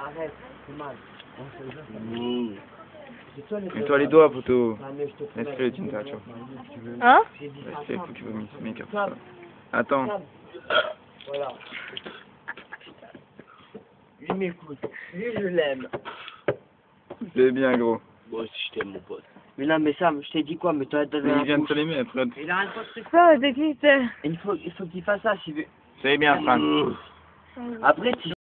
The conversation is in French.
Arrête, c'est mal. Mets-toi les doigts, poteau. Laisse-le, Tinta, tu vois. Hein? Laisse-le, faut qu'il vomisse, mec. Attends. Voilà. Lui m'écoute. Lui, je l'aime. C'est bien, gros. Moi aussi, je t'aime, mon pote. Mais non, mais Sam, je t'ai dit quoi? Mais toi, t'as Mais il vient de se les mettre. Il arrête pas de se Ça, t'es qui, t'es? Il faut qu'il fasse ça s'il veut. C'est bien, Fran. Après, tu